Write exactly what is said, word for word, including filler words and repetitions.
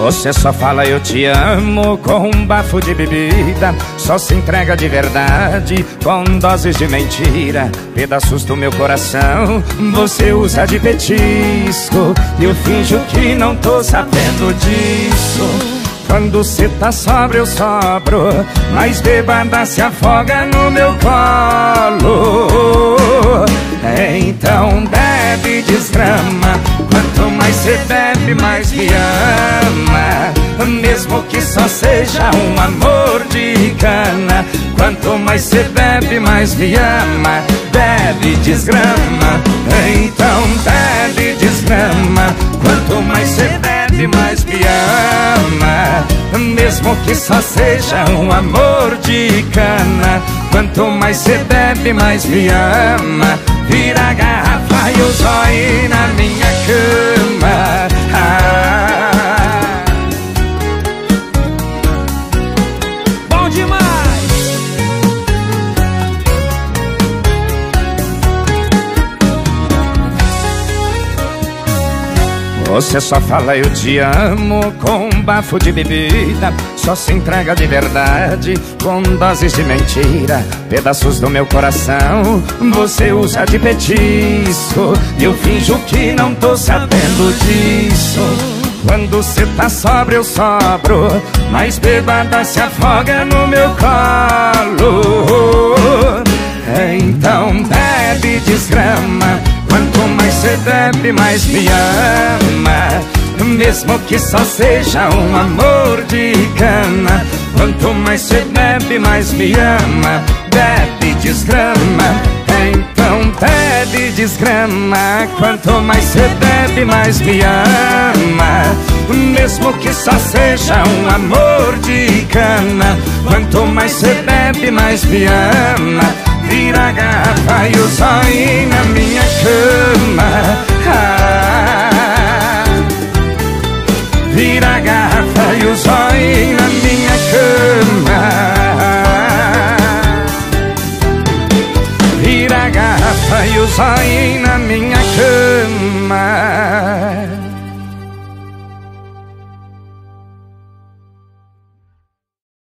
Você só fala eu te amo com um bafo de bebida, só se entrega de verdade com doses de mentira. Pedaços do meu coração você usa de petisco, e eu finjo que não tô sabendo disso. Quando cê tá sóbrio eu sobro, mas bêbada se afoga no meu colo. Então bebe e desgrama, quanto mais cê bebe mais me ama, mesmo que só seja um amor de cana. Quanto mais cê bebe mais me ama, bebe e desgrama. Então bebe e desgrama, quanto mais cê bebe mais me ama, mesmo que só seja um amor de cana. Quanto mais cê bebe mais me ama, vira a garrafa e o zóio na minha cama. Ah. Bom demais! Você só fala eu te amo com um bafo de bebida, só se entrega de verdade com doses de mentira. Pedaços do meu coração você usa de petisco, e eu finjo que não tô sabendo disso. Quando cê tá sóbrio eu sobro, mas bêbada se afoga no meu colo. Então bebe e desgrama, quanto mais cê bebe mais me ama, mesmo que só seja um amor de cana. Quanto mais cê bebe mais me ama, bebe e desgrama. Então bebe e desgrama, quanto mais cê bebe mais me ama, mesmo que só seja um amor de cana. Quanto mais cê bebe mais me ama, vira a garrafa e o zóio na minha cama. Ah, vira a garrafa e o zóio na minha cama. Vira a garrafa e o zóio na minha cama.